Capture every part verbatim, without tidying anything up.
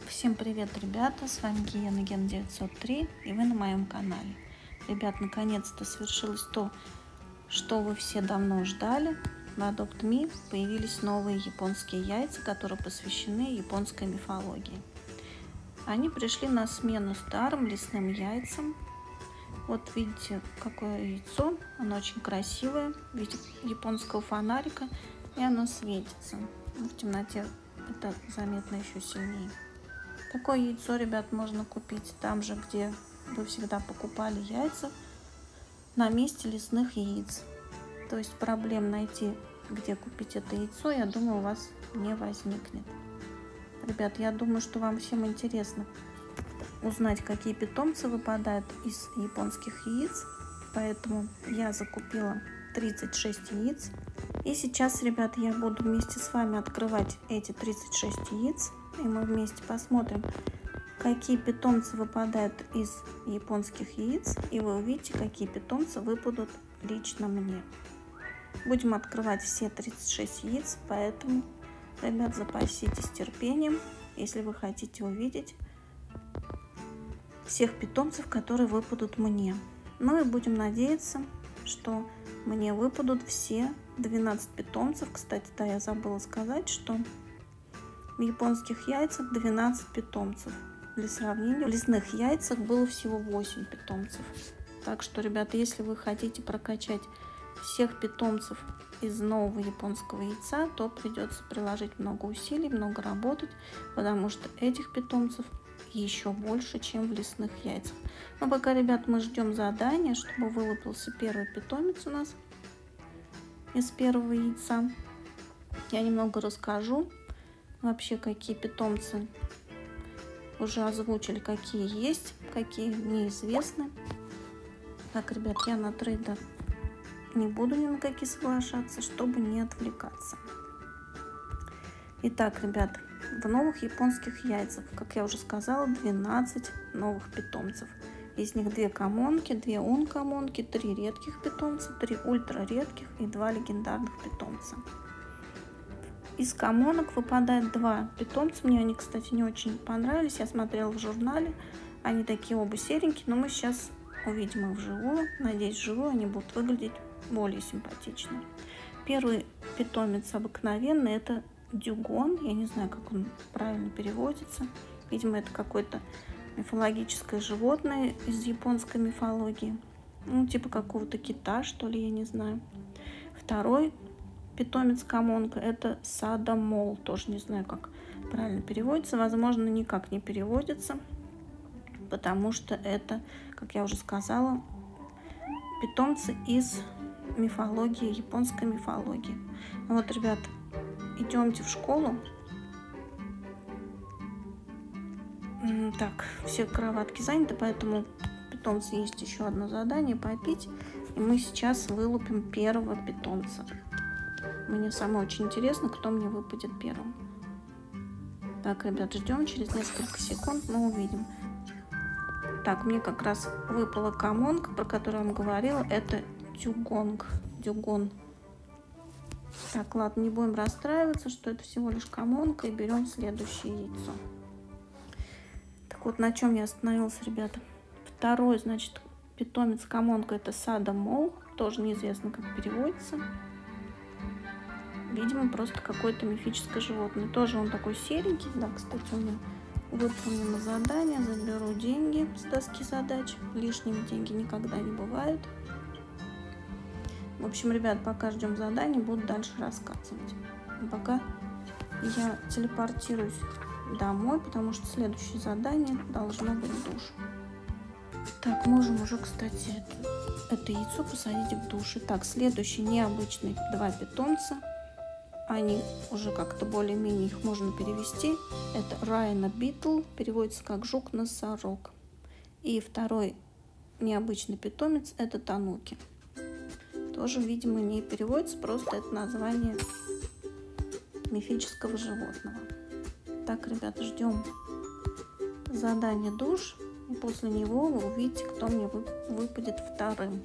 Всем привет, ребята! С вами Гиена Ген девятьсот три, и вы на моем канале. Ребят, наконец-то свершилось то, что вы все давно ждали. В Adopt Me появились новые японские яйца, которые посвящены японской мифологии. Они пришли на смену старым лесным яйцам. Вот видите, какое яйцо. Оно очень красивое, в виде японского фонарика, и оно светится. В темноте это заметно еще сильнее. Такое яйцо, ребят, можно купить там же, где вы всегда покупали яйца, на месте лесных яиц. То есть проблем найти, где купить это яйцо, я думаю, у вас не возникнет. Ребят, я думаю, что вам всем интересно узнать, какие питомцы выпадают из японских яиц. Поэтому я закупила тридцать шесть яиц. И сейчас, ребят, я буду вместе с вами открывать эти тридцать шесть яиц. И мы вместе посмотрим, какие питомцы выпадают из японских яиц. И вы увидите, какие питомцы выпадут лично мне. Будем открывать все тридцать шесть яиц, поэтому, ребят, запаситесь терпением, если вы хотите увидеть всех питомцев, которые выпадут мне. Ну и будем надеяться, что мне выпадут все двенадцать питомцев. Кстати, да, я забыла сказать, что в японских яйцах двенадцать питомцев. Для сравнения, в лесных яйцах было всего восемь питомцев. Так что, ребята, если вы хотите прокачать всех питомцев из нового японского яйца, то придется приложить много усилий, много работать, потому что этих питомцев еще больше, чем в лесных яйцах. Но пока, ребят, мы ждем задания, чтобы вылупился первый питомец у нас из первого яйца. Я немного расскажу вообще, какие питомцы уже озвучили, какие есть, какие неизвестны. Так, ребят, я на трейдер не буду ни на какие соглашаться, чтобы не отвлекаться. Итак, ребят, в новых японских яйцах, как я уже сказала, двенадцать новых питомцев. Из них две комонки, две ункомонки, три редких питомца, три ультра редких и два легендарных питомца. Из комонок выпадает два питомца. Мне они, кстати, не очень понравились. Я смотрела в журнале. Они такие оба серенькие, но мы сейчас увидим их вживую. Надеюсь, вживую они будут выглядеть более симпатично. Первый питомец обыкновенный — это дюгон. Я не знаю, как он правильно переводится. Видимо, это какое-то мифологическое животное из японской мифологии. Ну, типа какого-то кита, что ли, я не знаю. Второй питомец комонка — это садомол. Тоже не знаю, как правильно переводится. Возможно, никак не переводится, потому что это, как я уже сказала, питомцы из мифологии, японской мифологии. Вот, ребят, идемте в школу. Так, все кроватки заняты, поэтому питомцы есть еще одно задание — попить. И мы сейчас вылупим первого питомца. Мне самое очень интересно, кто мне выпадет первым. Так, ребят, ждем. Через несколько секунд мы увидим. Так, мне как раз выпала комонка, про которую я вам говорила. Это дюгонг. Дюгон. Так, ладно, не будем расстраиваться, что это всего лишь комонка. И берем следующее яйцо. Так вот, на чем я остановилась, ребята. Второй, значит, питомец комонка — это садомол. Тоже неизвестно, как переводится. Видимо, просто какое-то мифическое животное. Тоже он такой серенький. Да, кстати, у меня выполнено задание. Заберу деньги с доски задач. Лишними деньги никогда не бывают. В общем, ребят, пока ждем задания, буду дальше рассказывать. А пока я телепортируюсь домой, потому что следующее задание должно быть душ. Так, можем уже, кстати, это, это яйцо посадить в душ. Итак, следующие необычные два питомца. Они уже как-то более-менее их можно перевести. Это Райна Битл, переводится как жук-носорог. И второй необычный питомец — это Тануки. Тоже, видимо, не переводится, просто это название мифического животного. Так, ребята, ждем задание душ. И после него вы увидите, кто мне выпадет вторым.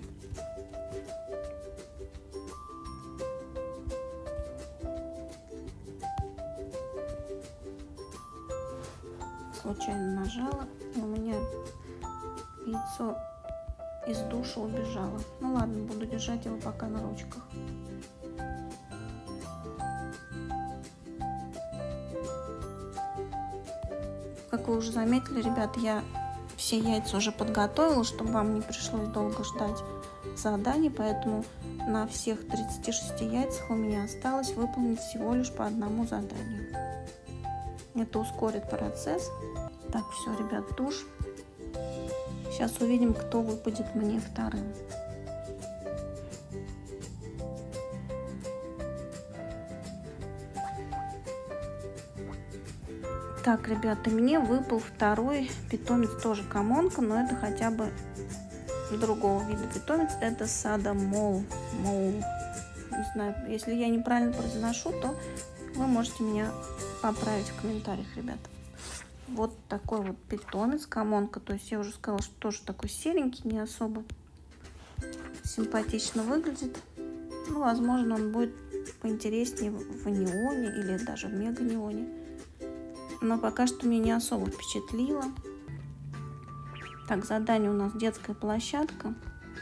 случайно нажала, и у меня яйцо из душа убежало. Ну ладно, буду держать его пока на ручках. Как вы уже заметили, ребят, я все яйца уже подготовила, чтобы вам не пришлось долго ждать заданий, поэтому на всех тридцати шести яйцах у меня осталось выполнить всего лишь по одному заданию. Это ускорит процесс. Так, все, ребят, душ. Сейчас увидим, кто выпадет мне вторым. Так, ребята, мне выпал второй питомец, тоже комонка, но это хотя бы другого вида питомец. Это Садомол. Мол. Не знаю, если я неправильно произношу, то вы можете меня поправить в комментариях, ребята. Вот такой вот питомец, комонка. То есть я уже сказала, что тоже такой серенький, не особо симпатично выглядит. Ну, возможно, он будет поинтереснее в неоне или даже в мега неоне. Но пока что меня не особо впечатлило. Так, задание у нас детская площадка.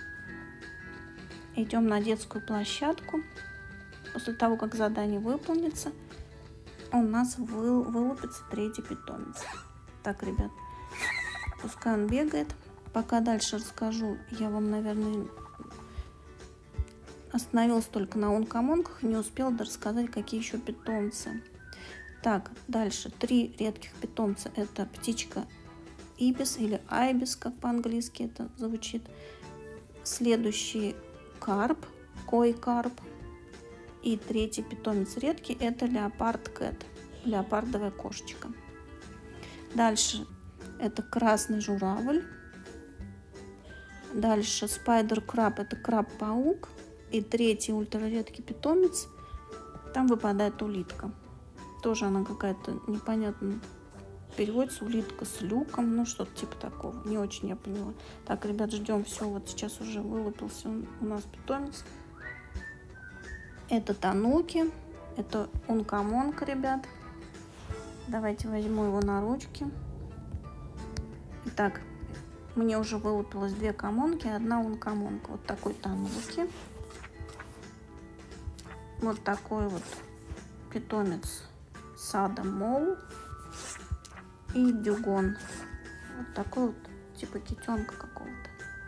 Идем на детскую площадку. После того, как задание выполнится, у нас вы, вылупится третий питомец. Так, ребят, пускай он бегает. Пока дальше расскажу, я вам, наверное, остановилась только на онкомонках, не успела рассказать, какие еще питомцы. Так, дальше три редких питомца. Это птичка ибис или айбис, как по-английски это звучит. Следующий карп, кой карп. И третий питомец редкий — это леопард кэт, леопардовая кошечка. Дальше это красный журавль. Дальше спайдер краб, это краб-паук. И третий ультраредкий питомец, там выпадает улитка. Тоже она какая-то непонятная. Переводится улитка с люком, ну что-то типа такого. Не очень я поняла. Так, ребят, ждем. Все, вот сейчас уже вылупился у нас питомец. Это тануки. Это ункомонка, ребят. Давайте возьму его на ручки. Итак, мне уже вылупилось две комонки, одна ункомонка. Вот такой тануки. Вот такой вот питомец Садомол и дюгон. Вот такой вот, типа китенка какого-то.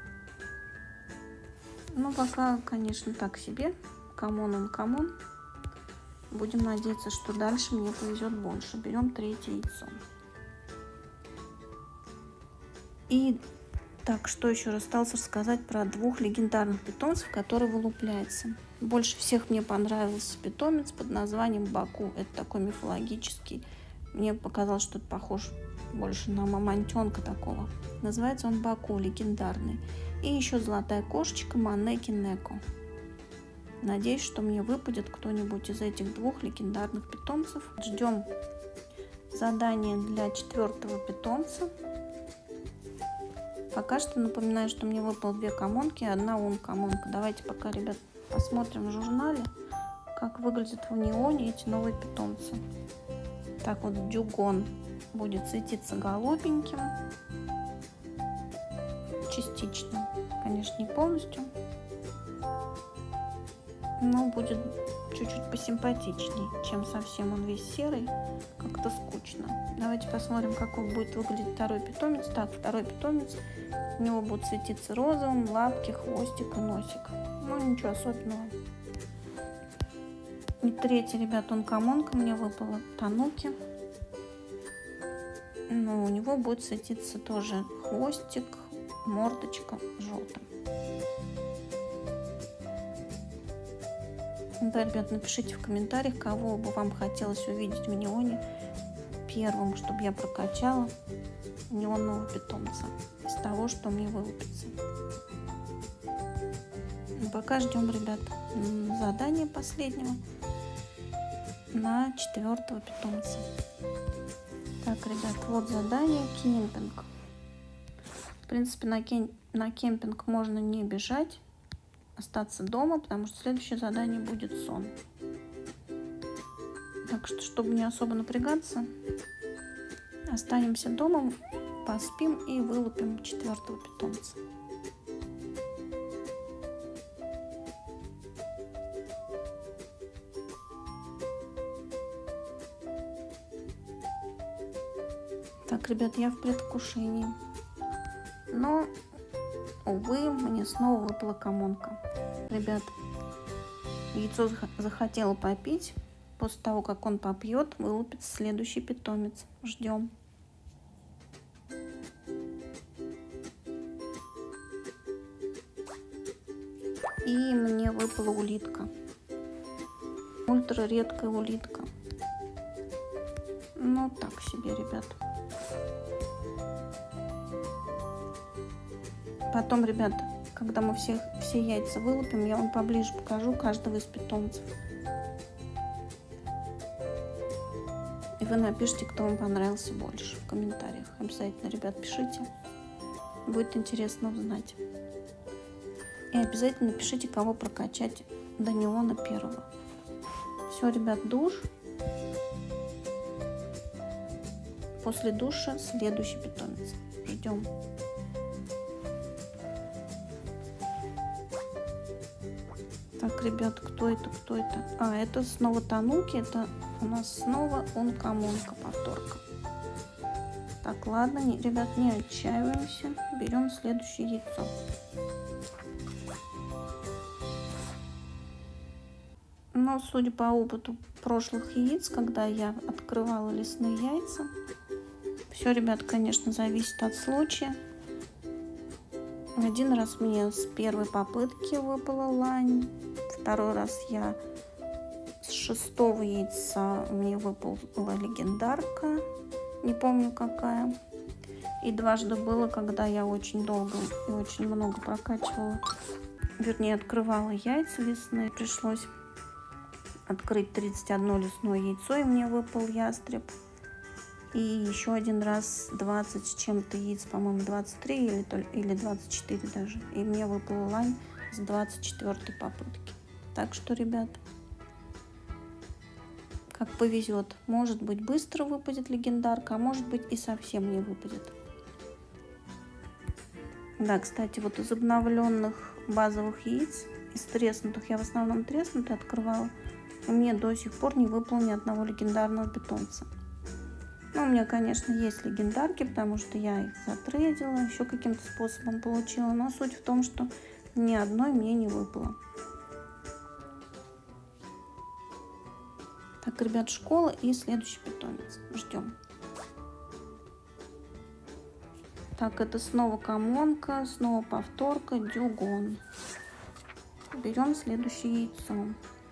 Ну, пока, конечно, так себе. Камон, он камон. Будем надеяться, что дальше мне повезет больше. Берем третье яйцо. И так, что еще осталось рассказать про двух легендарных питомцев, которые вылупляются. Больше всех мне понравился питомец под названием Баку. Это такой мифологический. Мне показалось, что это похож больше на мамонтенка такого. Называется он Баку, легендарный. И еще золотая кошечка Манеки Неко. Надеюсь, что мне выпадет кто-нибудь из этих двух легендарных питомцев. Ждем задание для четвертого питомца. Пока что напоминаю, что мне выпало две комонки и одна ункомонка. Давайте пока, ребят, посмотрим в журнале, как выглядят в неоне эти новые питомцы. Так вот, дюгон будет светиться голубеньким. Частично. Конечно, не полностью. Но будет чуть-чуть посимпатичнее, чем совсем он весь серый. Как-то скучно. Давайте посмотрим, как он будет выглядеть второй питомец. Так, второй питомец. У него будут светиться розовым лапки, хвостик и носик. Ну, ничего особенного. И третий, ребят, он комонка мне выпала. Тануки. Ну, у него будет светиться тоже хвостик, мордочка желтым. Да, ребят, напишите в комментариях, кого бы вам хотелось увидеть в неоне первым, чтобы я прокачала неонного питомца из того, что мне вылупится. Пока ждем, ребят, задание последнего на четвертого питомца. Так, ребят, вот задание кемпинг. В принципе, на, кем... на кемпинг можно не бежать, остаться дома, потому что следующее задание будет сон. Так что, чтобы не особо напрягаться, Останемся дома, поспим и вылупим четвертого питомца. Так, ребят, я в предвкушении. Но, увы, мне снова выпала комонка. Ребят, яйцо захотело попить. После того, как он попьет, вылупится следующий питомец. Ждем. И мне выпала улитка. Ультра редкая улитка. Ну, так себе, ребят. Потом, ребят, когда мы всех, все яйца вылупим, я вам поближе покажу каждого из питомцев. И вы напишите, кто вам понравился больше в комментариях. Обязательно, ребят, пишите. Будет интересно узнать. И обязательно пишите, кого прокачать до неона первого. Все, ребят, душ. После душа следующий питомец. Ждем. Так, ребят, кто это, кто это? А, это снова Тануки, это у нас снова онкомонка, повторка. Так, ладно, не, ребят, не отчаиваемся. Берем следующее яйцо. Но, судя по опыту прошлых яиц, когда я открывала лесные яйца, все, ребят, конечно, зависит от случая. Один раз мне с первой попытки выпала лань. Второй раз я с шестого яйца мне выпала легендарка. Не помню какая. И дважды было, когда я очень долго и очень много прокачивала. Вернее, открывала яйца лесные. Пришлось открыть тридцать одно лесное яйцо, и мне выпал ястреб. И еще один раз двадцать с чем-то яиц, по-моему, двадцать три или, или двадцать четыре даже. И мне выпала лань с двадцать четвёртой попытки. Так что, ребят, как повезет. Может быть, быстро выпадет легендарка, а может быть и совсем не выпадет. Да, кстати, вот из обновленных базовых яиц, из треснутых, я в основном треснутые открывала, и мне до сих пор не выпало ни одного легендарного питомца. Ну, у меня, конечно, есть легендарки, потому что я их затрейдила, еще каким-то способом получила. Но суть в том, что ни одной мне не выпало. Так, ребят, школа и следующий питомец. Ждем. Так, это снова комонка, снова повторка, дюгон. Берем следующее яйцо.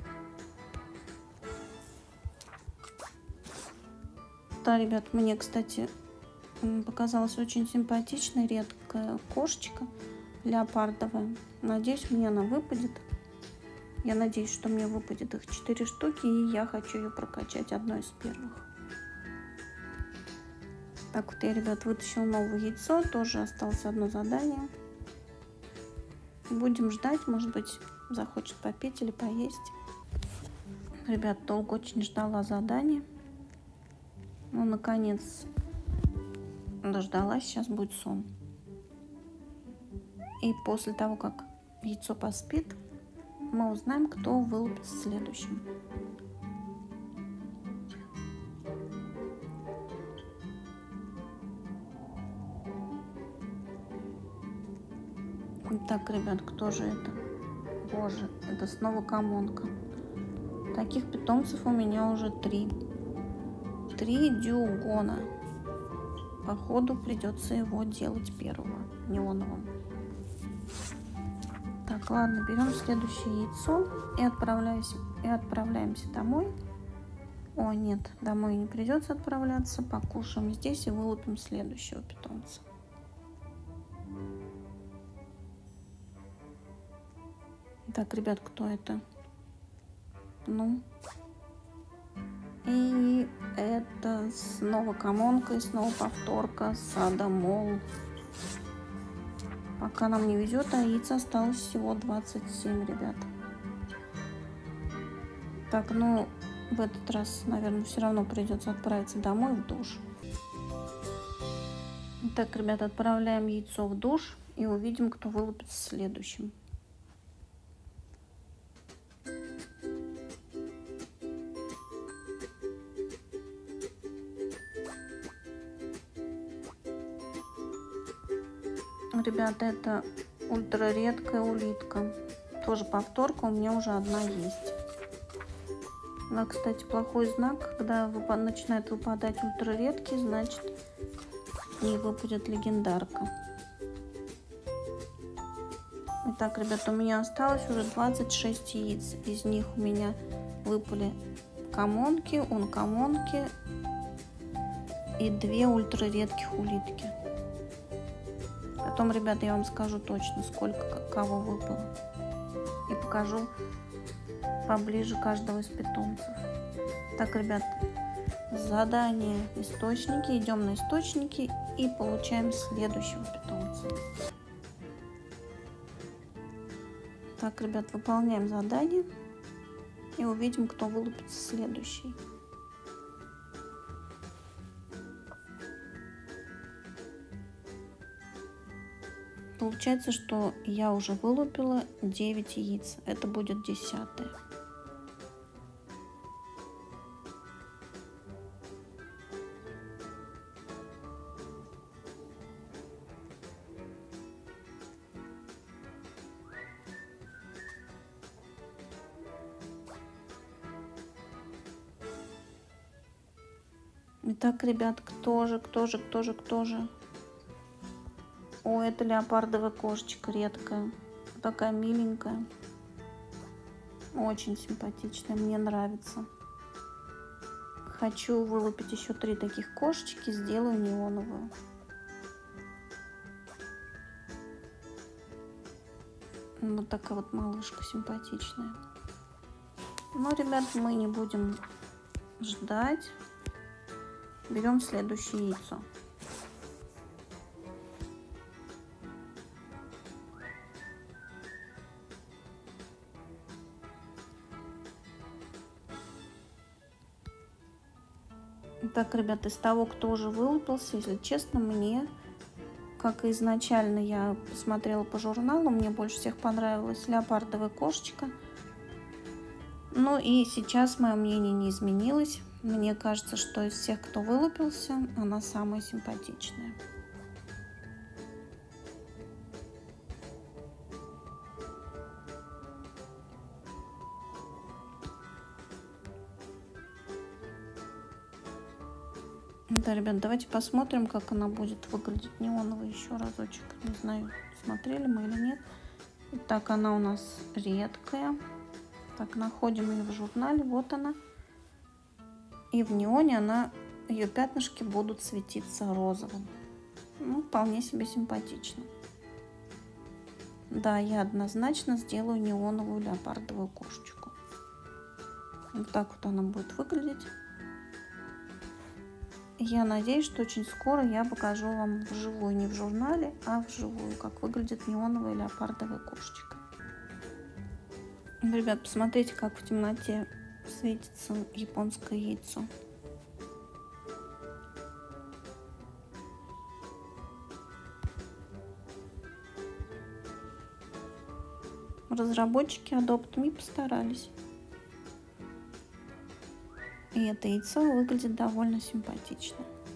Да, ребят, мне, кстати, показалась очень симпатичная, редкая кошечка леопардовая. Надеюсь, мне она выпадет. Я надеюсь, что мне выпадет их четыре штуки, и я хочу ее прокачать одной из первых. Так, вот я, ребят, вытащила новое яйцо. Тоже осталось одно задание. Будем ждать, может быть, захочет попить или поесть. Ребят, долго очень ждала задания. Ну, наконец, дождалась, сейчас будет сон. И после того, как яйцо поспит, мы узнаем, кто вылупится следующим. Так, ребят, кто же это? Боже, это снова комонка. Таких питомцев у меня уже три. Три дюгона. Походу придется его делать первого, неоновым. Так, ладно, берем следующее яйцо и отправляемся, и отправляемся домой. О, нет, домой не придется отправляться. Покушаем здесь и вылупим следующего питомца. Так, ребят, кто это? Ну... И это снова комонка и снова повторка Садомол. Пока нам не везет, а яиц осталось всего двадцать семь, ребят. Так, ну в этот раз, наверное, все равно придется отправиться домой в душ. Так, ребята, отправляем яйцо в душ и увидим, кто вылупится следующим. Ребята, это ультраредкая улитка. Тоже повторка, у меня уже одна есть. Да, кстати, плохой знак, когда начинает выпадать ультраредкий, значит, не выпадет легендарка. Итак, ребята, у меня осталось уже двадцать шесть яиц. Из них у меня выпали комонки, ункомонки и две ультраредких улитки. Потом, ребята, я вам скажу точно, сколько кого выпало. И покажу поближе каждого из питомцев. Так, ребят, задание источники. Идем на источники и получаем следующего питомца. Так, ребят, выполняем задание и увидим, кто вылупится следующий. Получается, что я уже вылупила девять яиц. Это будет десятое. Итак, ребят, кто же, кто же, кто же, кто же? О, это леопардовая кошечка редкая. Такая миленькая. Очень симпатичная, мне нравится. Хочу вылупить еще три таких кошечки, сделаю неоновую. Вот такая вот малышка симпатичная. Но, ребят, мы не будем ждать. Берем следующее яйцо. Так, ребята, из того, кто уже вылупился, если честно, мне, как и изначально я посмотрела по журналу, мне больше всех понравилась леопардовая кошечка. Ну и сейчас мое мнение не изменилось. Мне кажется, что из всех, кто вылупился, она самая симпатичная. Да, ребят, давайте посмотрим, как она будет выглядеть неоновой еще разочек. Не знаю, смотрели мы или нет. Итак, она у нас редкая. Так, находим ее в журнале. Вот она. И в неоне она, ее пятнышки будут светиться розовым. Ну, вполне себе симпатично. Да, я однозначно сделаю неоновую леопардовую кошечку. Вот так вот она будет выглядеть. Я надеюсь, что очень скоро я покажу вам вживую, не в журнале, а вживую, как выглядит неоновая леопардовая кошечка. Ребят, посмотрите, как в темноте светится японское яйцо. Разработчики Adopt Me постарались. И это яйцо выглядит довольно симпатично.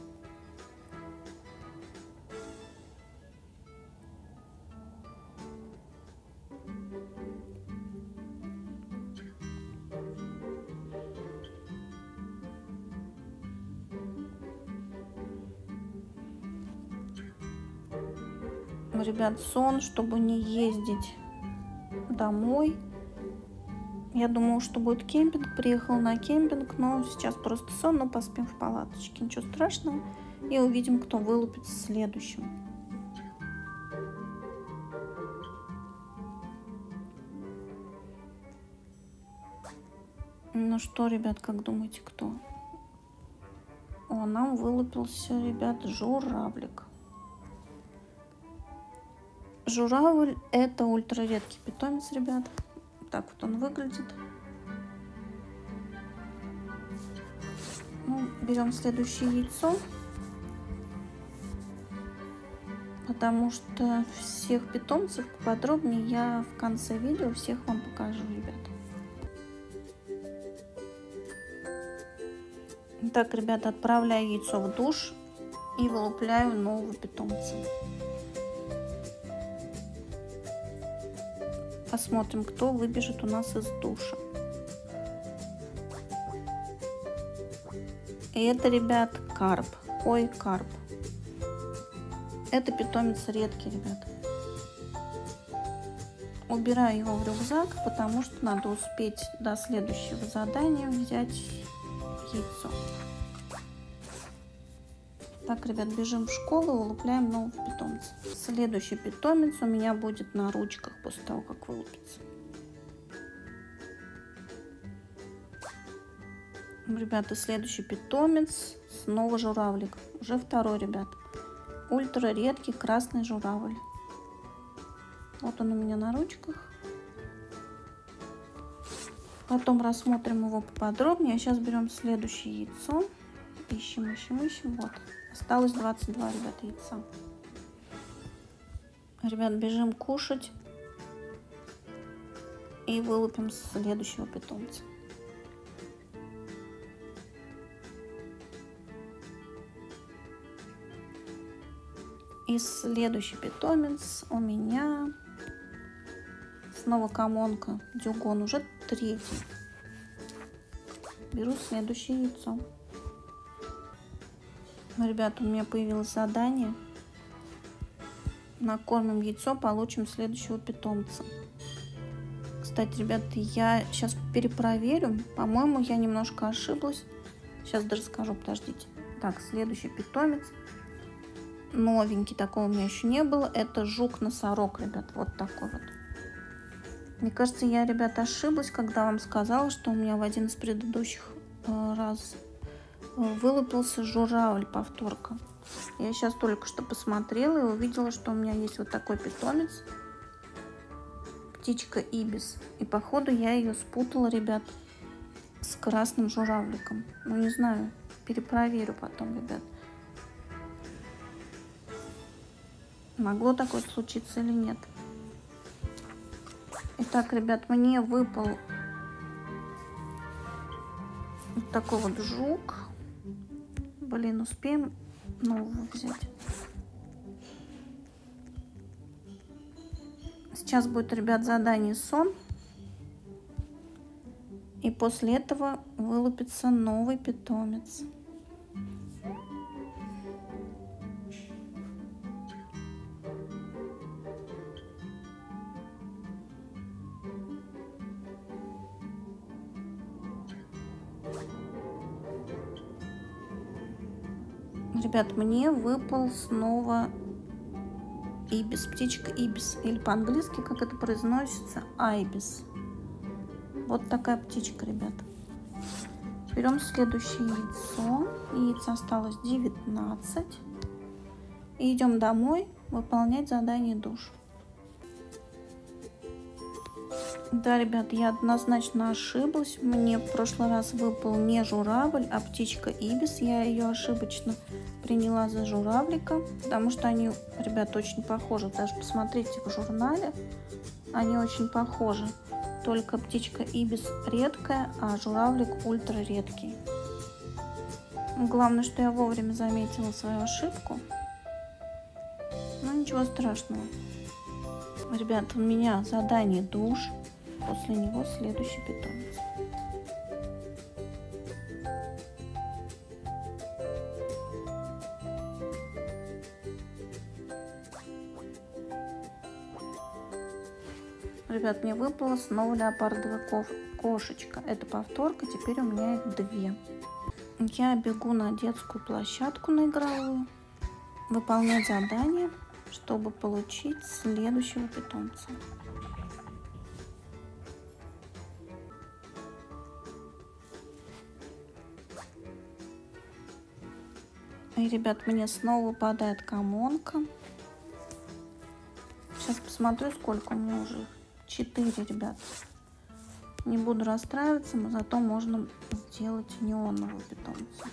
Ребят, сон, чтобы не ездить домой. Я думала, что будет кемпинг, приехал на кемпинг, но сейчас просто сон, но поспим в палаточке. Ничего страшного. И увидим, кто вылупится следующим. Ну что, ребят, как думаете, кто? О, нам вылупился, ребят, журавлик. Журавль — это ультраредкий питомец, ребят. Так вот он выглядит. Ну, берем следующее яйцо. потому что всех питомцев подробнее я в конце видео всех вам покажу, ребята. Итак, ребята, отправляю яйцо в душ и вылупляю нового питомца. Посмотрим, кто выбежит у нас из душа. И это, ребят, карп. Ой, карп. Это питомец редкий, ребят. Убираю его в рюкзак, потому что надо успеть до следующего задания взять яйцо. Так, ребят, бежим в школу и вылупляем нового питомца. Следующий питомец у меня будет на ручках после того, как вылупится. Ребята, следующий питомец снова журавлик. Уже второй, ребят. Ультра редкий красный журавль. Вот он у меня на ручках. Потом рассмотрим его поподробнее. А сейчас берем следующее яйцо. Ищем, ищем, ищем. Вот. Осталось двадцать два, ребят, яйца. Ребят, бежим кушать. И вылупим следующего питомца. И следующий питомец у меня снова комонка дюгон, уже третий. Беру следующее яйцо. Ребята, у меня появилось задание. Накормим яйцо, получим следующего питомца. Кстати, ребята, я сейчас перепроверю. По-моему, я немножко ошиблась. Сейчас даже скажу, подождите. Так, следующий питомец. Новенький, такого у меня еще не было. Это жук-носорог, ребят. Вот такой вот. Мне кажется, я, ребята, ошиблась, когда вам сказала, что у меня в один из предыдущих э, раз вылупился журавль, повторка. Я сейчас только что посмотрела и увидела, что у меня есть вот такой питомец. Птичка ибис. И походу я ее спутала, ребят, с красным журавликом. Ну, не знаю, перепроверю потом, ребят. Могло такое случиться или нет. Итак, ребят, мне выпал вот такой вот жук. Блин, успеем нового взять. Сейчас будет, ребят, задание сон. И после этого вылупится новый питомец. Ребят, мне выпал снова ибис, птичка ибис, или по-английски, как это произносится, айбис. Вот такая птичка, ребят. Берем следующее яйцо. Яиц осталось девятнадцать. И идем домой выполнять задание душ. Да, ребят, я однозначно ошиблась. Мне в прошлый раз выпал не журавль, а птичка ибис. Я ее ошибочно приняла за журавлика, потому что они, ребят, очень похожи. Даже посмотрите в журнале, они очень похожи. Только птичка ибис редкая, а журавлик ультра редкий. Главное, что я вовремя заметила свою ошибку. Но ничего страшного. Ребят, у меня задание душ. После него следующий питомец. Ребят, мне выпала снова леопардовая кошечка. Это повторка, теперь у меня их две. Я бегу на детскую площадку, на игровую, выполнять задание, чтобы получить следующего питомца. И, ребят, мне снова выпадает комонка. Сейчас посмотрю, сколько у меня уже. Четыре, ребят. Не буду расстраиваться, но зато можно сделать неонового питомца.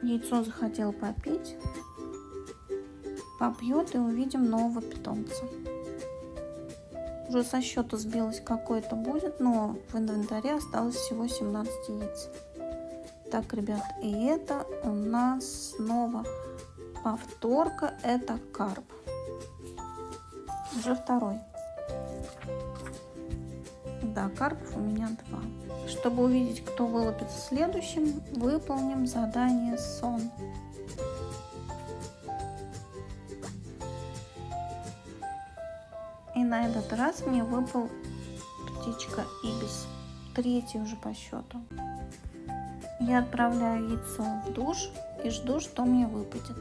Яйцо захотел попить. Попьет, и увидим нового питомца. Уже со счета сбилось, какой-то будет, но в инвентаре осталось всего семнадцать яиц. Так, ребят, и это у нас снова повторка, это карп. Уже второй. Да, карпов у меня два. Чтобы увидеть, кто вылупится следующим, выполним задание сон. И на этот раз мне выпал птичка ибис, третий уже по счету. Я отправляю яйцо в душ и жду, что мне выпадет.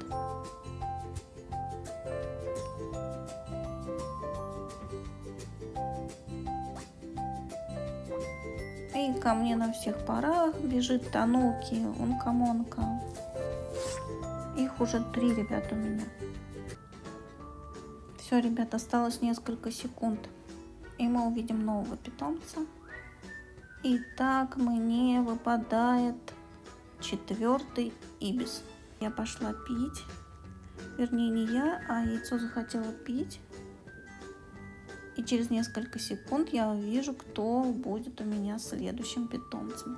И ко мне на всех парах бежит Тануки, Ункамонка. Их уже три, ребят, у меня. Все, ребят, осталось несколько секунд, и мы увидим нового питомца. Итак, мне выпадает четвертый ибис. Я пошла пить, вернее не я, а яйцо захотело пить. И через несколько секунд я увижу, кто будет у меня следующим питомцем.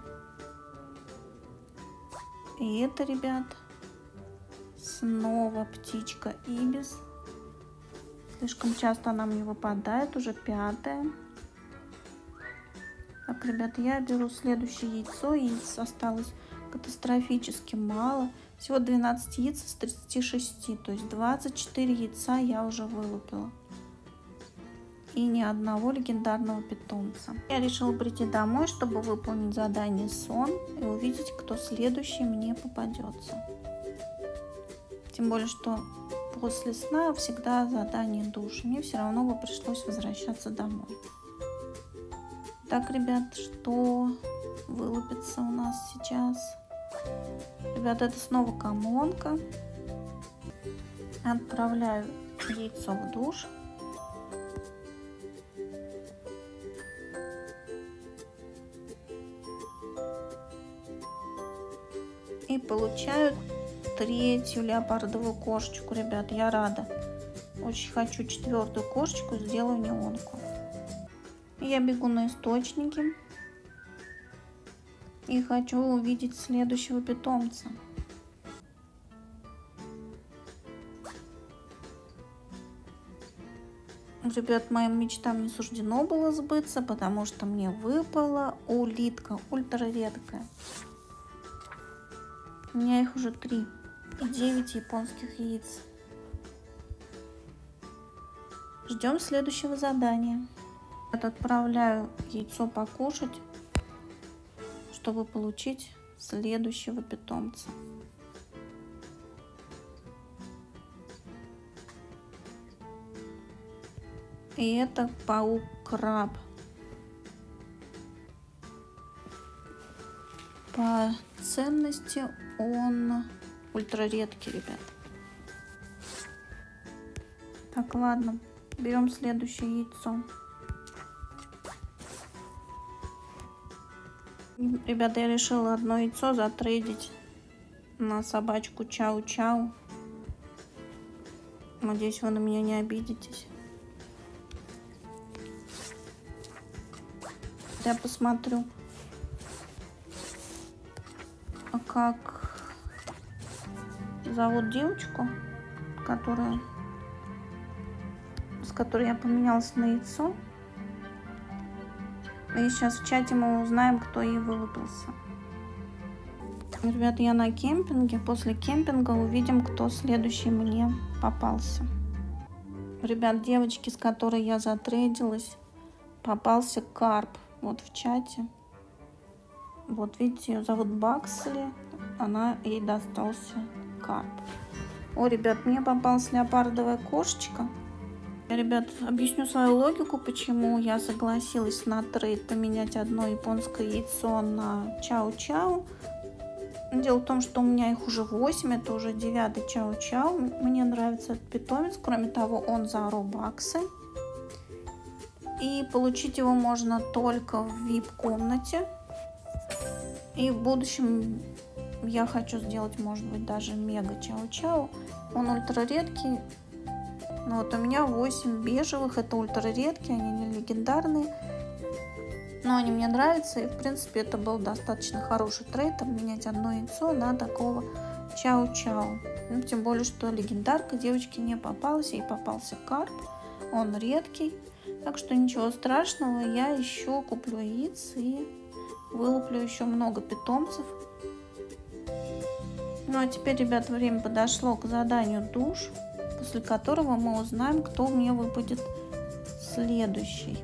И это, ребят, снова птичка ибис. Слишком часто она мне выпадает, уже пятая. Так, ребят, я беру следующее яйцо. Яиц осталось катастрофически мало. Всего двенадцать яиц из тридцати шести, то есть двадцать четыре яйца я уже вылупила. И ни одного легендарного питомца. Я решила прийти домой, чтобы выполнить задание сон и увидеть, кто следующий мне попадется. Тем более, что после сна всегда задание душ. Мне все равно бы пришлось возвращаться домой. Так, ребят, что вылупится у нас сейчас? Ребят, это снова комонка. Отправляю яйцо в душ. И получаю третью леопардовую кошечку, ребят, я рада. Очень хочу четвертую кошечку, сделаю неонку. Я бегу на источники и хочу увидеть следующего питомца. Ребят, моим мечтам не суждено было сбыться, потому что мне выпала улитка, ультра редкая. У меня их уже три и девять японских яиц. Ждем следующего задания. Отправляю яйцо покушать, чтобы получить следующего питомца. И это паук-краб. По ценности он ультраредкий, ребят. Так, ладно, берем следующее яйцо. Ребята, я решила одно яйцо затрейдить на собачку Чау-Чау. Надеюсь, вы на меня не обидитесь. Я посмотрю, как зовут девочку, которая, с которой я поменялась на яйцо. И сейчас в чате мы узнаем, кто ей вылупился. Ребята, я на кемпинге. После кемпинга увидим, кто следующий мне попался. Ребят, девочки, с которой я затрейдилась, попался карп. Вот в чате. Вот видите, ее зовут Баксли. Она, ей достался карп. О, ребят, мне попалась леопардовая кошечка. Ребят, объясню свою логику, почему я согласилась на трейд поменять одно японское яйцо на Чау-Чау. Дело в том, что у меня их уже восемь, это уже девятый Чау-Чау. Мне нравится этот питомец, кроме того, он за робаксы. И получить его можно только в ви ай пи-комнате. И в будущем я хочу сделать, может быть, даже мега чау-чау. Он ультра редкий. Но вот у меня восемь бежевых. Это ультра редкие, они не легендарные. Но они мне нравятся. И, в принципе, это был достаточно хороший трейд. Обменять одно яйцо на такого чау-чау. Ну, тем более, что легендарка девочке не попалась. Ей попался карп. Он редкий. Так что ничего страшного. Я еще куплю яиц и вылуплю еще много питомцев. Ну а теперь, ребят, время подошло к заданию душ, после которого мы узнаем, кто мне выпадет следующий.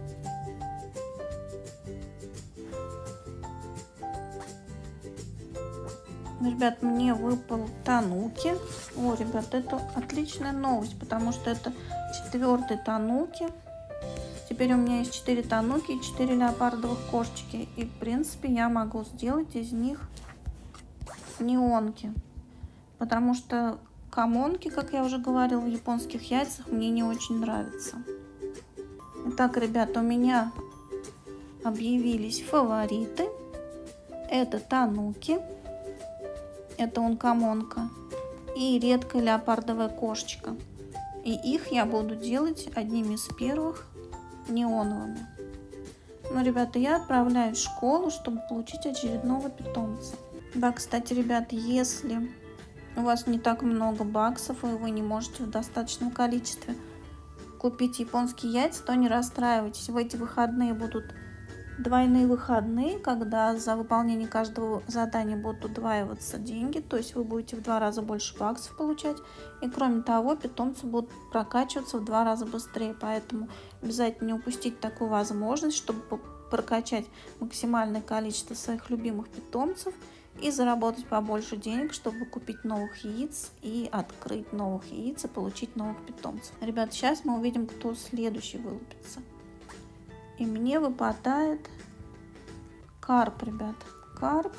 Ребят, мне выпал Тануки. О, ребят, это отличная новость, потому что это четвертый Тануки. Теперь у меня есть четыре Тануки и четыре леопардовых кошечки. И, в принципе, я могу сделать из них неонки. Потому что комонки, как я уже говорила, в японских яйцах мне не очень нравятся. Итак, ребят, у меня объявились фавориты. Это Тануки. Это ункомонка. И редкая леопардовая кошечка. И их я буду делать одними из первых неоновыми. Ну, ребята, я отправляюсь в школу, чтобы получить очередного питомца. Да, кстати, ребят, если у вас не так много баксов, и вы не можете в достаточном количестве купить японские яйца, то не расстраивайтесь. В эти выходные будут двойные выходные, когда за выполнение каждого задания будут удваиваться деньги, то есть вы будете в два раза больше баксов получать. И кроме того, питомцы будут прокачиваться в два раза быстрее, поэтому обязательно не упустить такую возможность, чтобы прокачать максимальное количество своих любимых питомцев и заработать побольше денег, чтобы купить новых яиц и открыть новых яиц и получить новых питомцев. Ребят, сейчас мы увидим, кто следующий вылупится. И мне выпадает карп, ребят. Карп.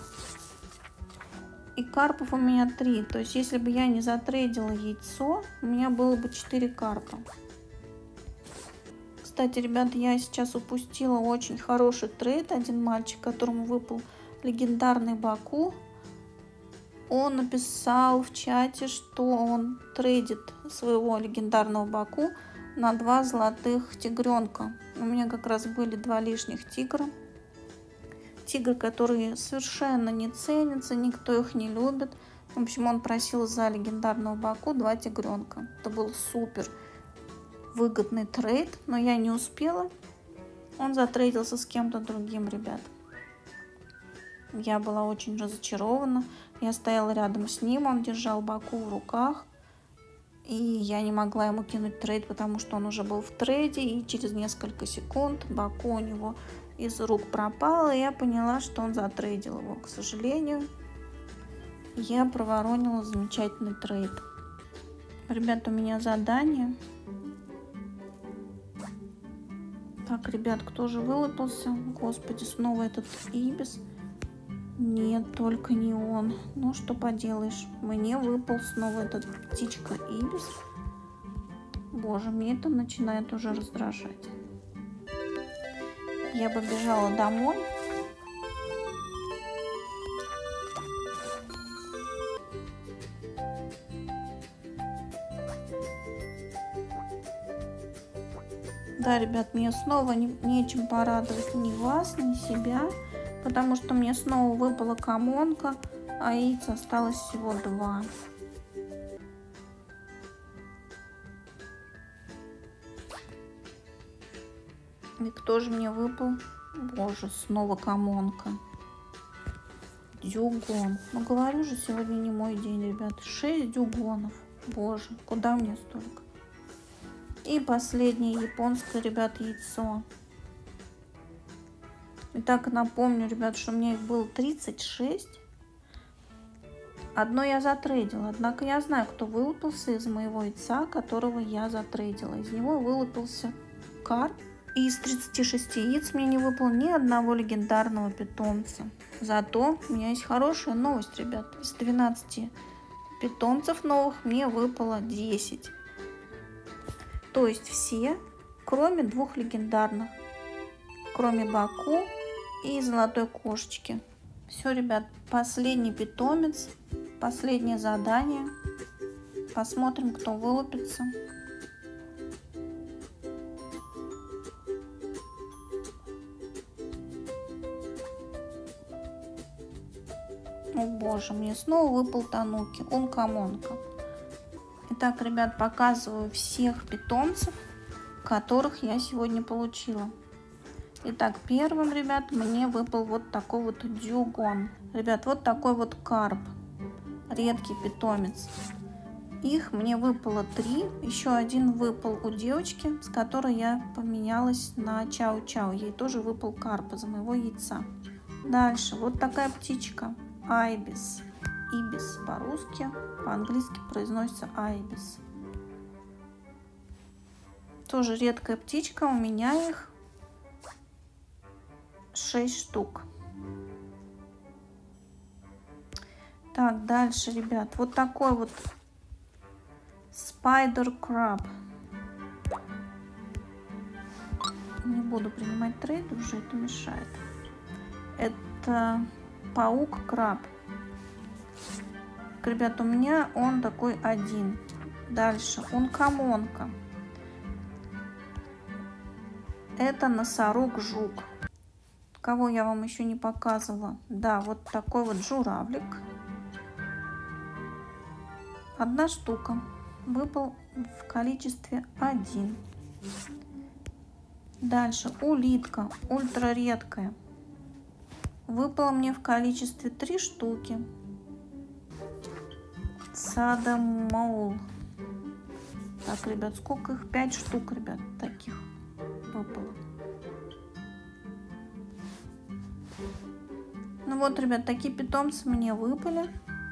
И карпов у меня три. То есть, если бы я не затрейдила яйцо, у меня было бы четыре карпа. Кстати, ребят, я сейчас упустила очень хороший трейд. Один мальчик, которому выпал легендарный Баку, он написал в чате, что он трейдит своего легендарного Баку на два золотых тигренка. У меня как раз были два лишних тигра. Тигры, которые совершенно не ценятся, никто их не любит. В общем, он просил за легендарного Баку два тигренка. Это был супер выгодный трейд, но я не успела. Он затрейдился с кем-то другим, ребят. Я была очень разочарована. Я стояла рядом с ним, он держал Баку в руках. И я не могла ему кинуть трейд, потому что он уже был в трейде. И через несколько секунд Баку у него из рук пропало. И я поняла, что он затрейдил его. К сожалению, я проворонила замечательный трейд. Ребят, у меня задание. Так, ребят, кто же вылупился? Господи, снова этот ибис. Нет, только не он. Ну, что поделаешь. Мне выпал снова этот птичка ибис. Боже, мне это начинает уже раздражать. Я побежала домой. Да, ребят, мне снова не, нечем порадовать ни вас, ни себя. Потому что мне снова выпала комонка, а яиц осталось всего два. И кто же мне выпал? Боже, снова комонка. Дюгон. Ну, говорю же, сегодня не мой день, ребят. Шесть дюгонов. Боже, куда мне столько? И последнее японское, ребят, яйцо. Итак, напомню, ребят, что у меня их было тридцать шесть. Одно я затрейдила. Однако я знаю, кто вылупился из моего яйца, которого я затрейдила. Из него вылупился карп. И из тридцати шести яиц мне не выпало ни одного легендарного питомца. Зато у меня есть хорошая новость, ребят. Из двенадцати питомцев новых мне выпало десять. То есть все, кроме двух легендарных. Кроме Баку и золотой кошечки. Все, ребят, последний питомец, последнее задание. Посмотрим, кто вылупится. О боже, мне снова выпал Тануки, Ункамонка. Итак, ребят, показываю всех питомцев, которых я сегодня получила. Итак, первым, ребят, мне выпал вот такой вот дюгон. Ребят, вот такой вот карп, редкий питомец. Их мне выпало три, еще один выпал у девочки, с которой я поменялась на чау-чау. Ей тоже выпал карп из моего яйца. Дальше, вот такая птичка. Айбис. Ибис по-русски, по-английски произносится айбис. Тоже редкая птичка, у меня их шесть штук. Так, дальше, ребят, вот такой вот Spider Crab. Не буду принимать трейд, уже это мешает. Это паук-краб. Ребят, у меня он такой один. Дальше, ункамонка. Это носорог-жук. Кого я вам еще не показывала. Да, вот такой вот журавлик. Одна штука. Выпал в количестве один. Дальше, улитка. Ультра редкая. Выпало мне в количестве три штуки. Садомоул. Так, ребят, сколько их? пять штук, ребят, таких выпало. Ну вот, ребят, такие питомцы мне выпали.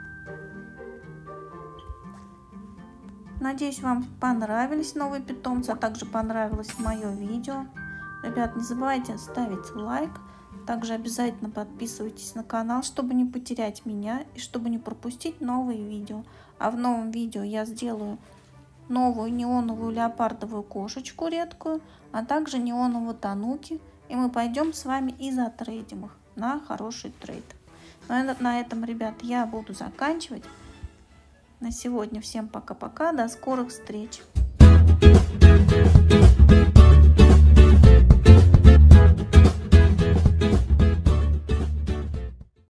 Надеюсь, вам понравились новые питомцы, а также понравилось мое видео. Ребят, не забывайте ставить лайк. Также обязательно подписывайтесь на канал, чтобы не потерять меня и чтобы не пропустить новые видео. А в новом видео я сделаю новую неоновую леопардовую кошечку редкую, а также неоновую тануки. И мы пойдем с вами и затрейдим их на хороший трейд. На этом, ребят, я буду заканчивать. На сегодня всем пока-пока. До скорых встреч.